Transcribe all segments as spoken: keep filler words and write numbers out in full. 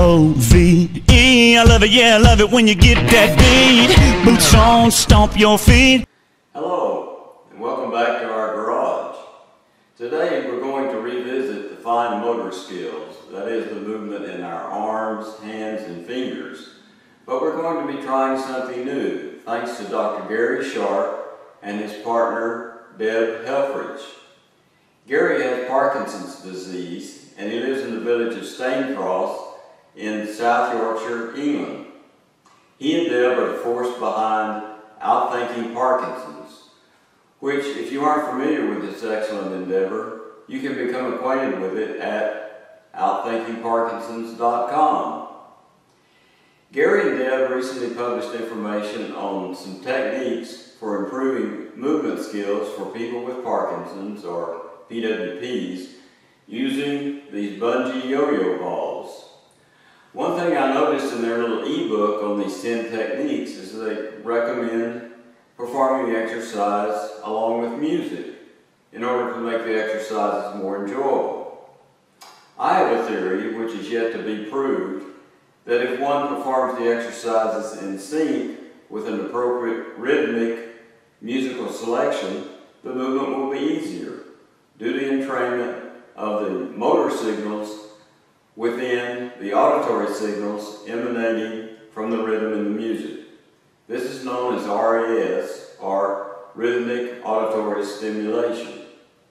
both feet. I love it, yeah, I love it when you get that beat. Boots on, stomp your feet. Hello, and welcome back to our garage. Today we're going to revisit the fine motor skills, that is the movement in our arms, hands, and fingers. But we're going to be trying something new, thanks to Doctor Gary Sharpe and his partner, Deb Helfrich. Gary has Parkinson's disease, and he lives in the village of Staincross in South Yorkshire, England. He and Deb are the force behind Outthinking Parkinson's, which, if you aren't familiar with this excellent endeavor, you can become acquainted with it at outthinking parkinsons dot com. Gary and Deb recently published information on some techniques for improving movement skills for people with Parkinson's, or P W Ps, using these Bungee yo-yo balls. One thing I noticed in their little ebook on these ten techniques is they recommend performing the exercise along with music in order to make the exercises more enjoyable. I have a theory, which is yet to be proved, that if one performs the exercises in sync with an appropriate rhythmic musical selection, the movement will be easier due to the entrainment of the motor signals within the auditory signals emanating from the rhythm in the music. This is known as R A S, or Rhythmic Auditory Stimulation.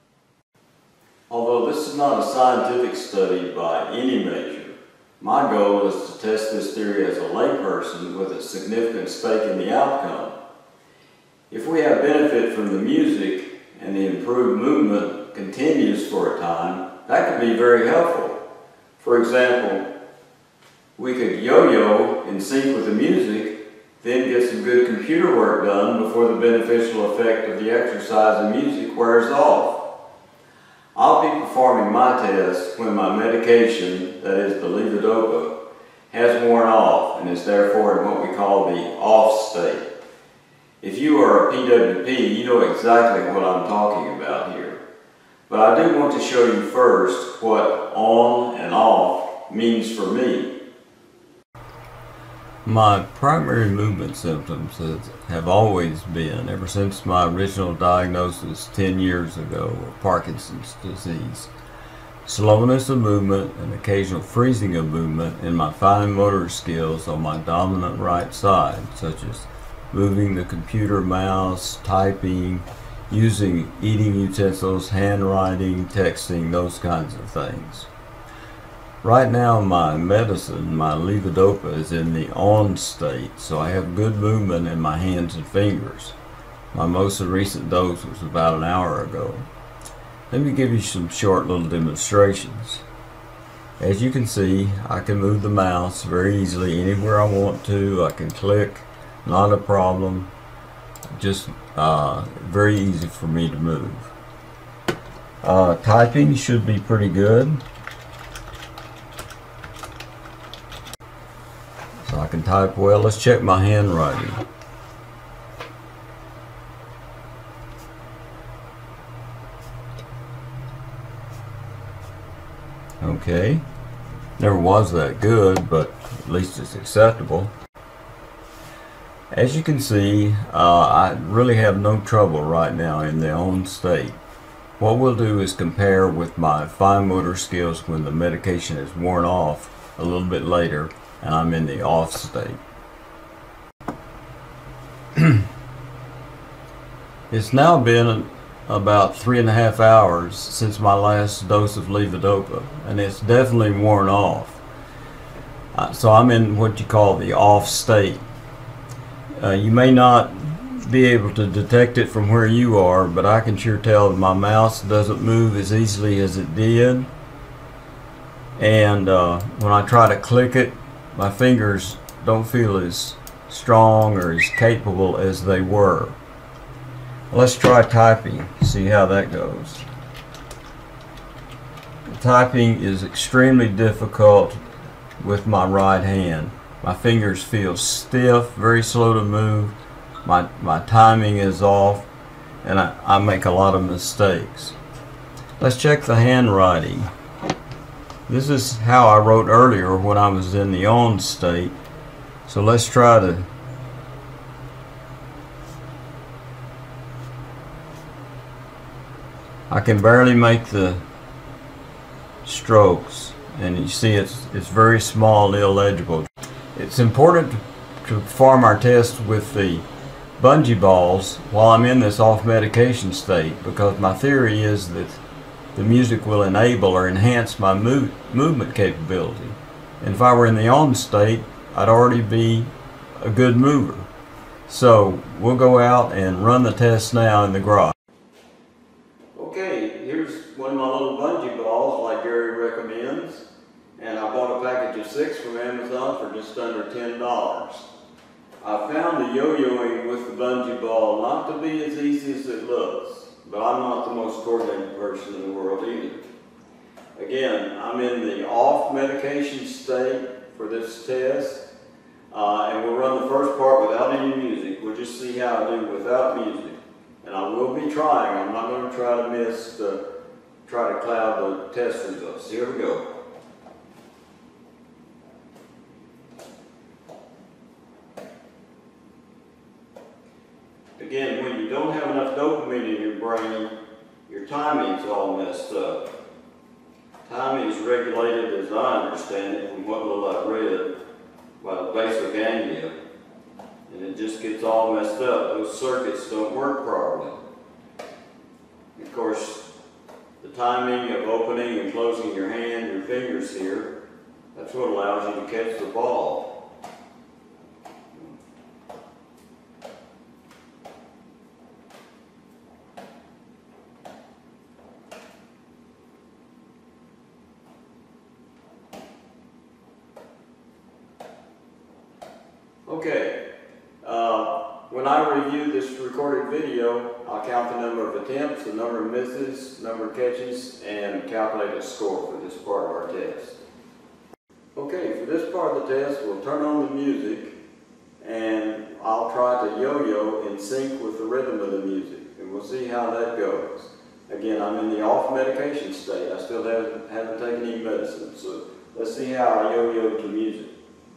Although this is not a scientific study by any measure, my goal is to test this theory as a layperson with a significant stake in the outcome. If we have benefit from the music and the improved movement continues for a time, that could be very helpful. For example, we could yo-yo in sync with the music, then get some good computer work done before the beneficial effect of the exercise and music wears off. I'll be performing my test when my medication, that is the levodopa, has worn off and is therefore in what we call the off state. If you are a P W P, you know exactly what I'm talking about here. But I do want to show you first what on and off means for me. My primary movement symptoms have always been, ever since my original diagnosis ten years ago, of Parkinson's disease, slowness of movement and occasional freezing of movement in my fine motor skills on my dominant right side, such as moving the computer mouse, typing, using eating utensils, handwriting, texting, those kinds of things. Right now my medicine, my levodopa, is in the on state, so I have good movement in my hands and fingers. My most recent dose was about an hour ago. Let me give you some short little demonstrations. As you can see, I can move the mouse very easily anywhere I want to. I can click, not a problem. Just uh, very easy for me to move. Uh, typing should be pretty good. So I can type well. Let's check my handwriting. Okay. Never was that good, but at least it's acceptable. As you can see, uh, I really have no trouble right now in the on state. What we'll do is compare with my fine motor skills when the medication is worn off a little bit later and I'm in the off state. It's now been about three and a half hours since my last dose of levodopa, and it's definitely worn off. Uh, so I'm in what you call the off state. Uh, you may not be able to detect it from where you are, but I can sure tell that my mouse doesn't move as easily as it did. And uh, when I try to click it, my fingers don't feel as strong or as capable as they were. Let's try typing, see how that goes. Typing is extremely difficult with my right hand. My fingers feel stiff, very slow to move. My, my timing is off, and I, I make a lot of mistakes. Let's check the handwriting. This is how I wrote earlier when I was in the on state. So let's try to I can barely make the strokes, and you see it's it's very small, illegible. It's important to perform our test with the bungee balls while I'm in this off medication state, because my theory is that the music will enable or enhance my move, movement capability. And if I were in the on state, I'd already be a good mover. So we'll go out and run the test now in the garage. Okay, here's one of my little bungee balls like Gary recommends. And I bought a package of six from Amazon for just under ten dollars. I found the yo-yoing with the bungee ball not to be as easy as it looks, but I'm not the most coordinated person in the world either. Again, I'm in the off medication state for this test, uh, and we'll run the first part without any music. We'll just see how I do without music. And I will be trying. I'm not going to try to miss the, try to cloud the test results. Here we go. Again, when you don't have enough dopamine in your brain, your timing's all messed up. Timing is regulated, as I understand it, from what little I've read, by the basal ganglia. And it just gets all messed up. Those circuits don't work properly. Of course, the timing of opening and closing your hand, your fingers here, that's what allows you to catch the ball. Okay, uh, when I review this recorded video, I'll count the number of attempts, the number of misses, number of catches, and calculate a score for this part of our test. Okay, for this part of the test, we'll turn on the music, and I'll try to yo-yo in sync with the rhythm of the music, and we'll see how that goes. Again, I'm in the off medication state. I still haven't, haven't taken any medicine, so let's see how I yo-yo to music.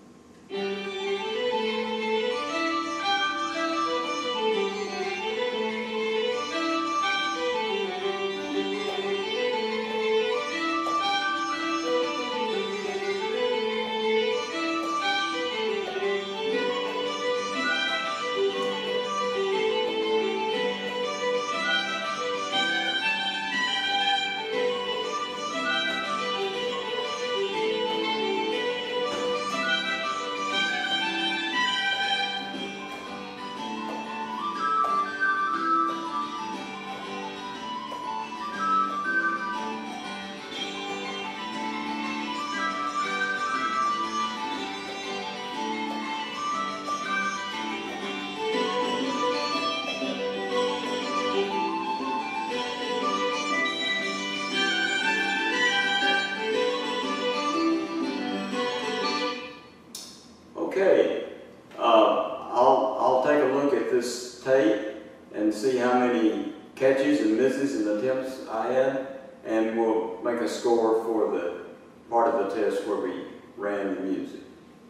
Okay, uh, I'll, I'll take a look at this tape and see how many catches and misses and attempts I had, and we'll make a score for the part of the test where we ran the music.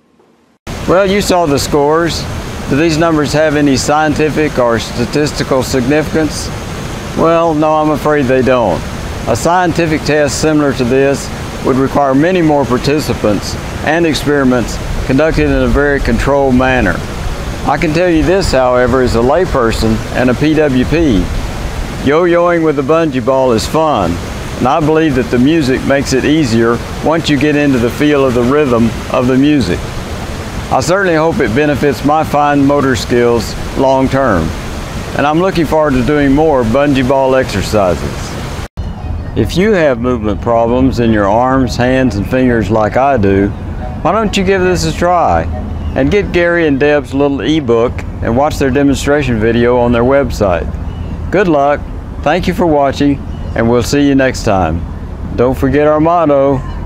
Well, you saw the scores. Do these numbers have any scientific or statistical significance? Well, no, I'm afraid they don't. A scientific test similar to this would require many more participants and experiments conducted in a very controlled manner. I can tell you this, however, as a layperson and a P W P, yo-yoing with a bungee ball is fun, and I believe that the music makes it easier once you get into the feel of the rhythm of the music. I certainly hope it benefits my fine motor skills long term, and I'm looking forward to doing more bungee ball exercises. If you have movement problems in your arms, hands, and fingers like I do, why don't you give this a try and get Gary and Deb's little ebook and watch their demonstration video on their website. Good luck, thank you for watching, and we'll see you next time. Don't forget our motto,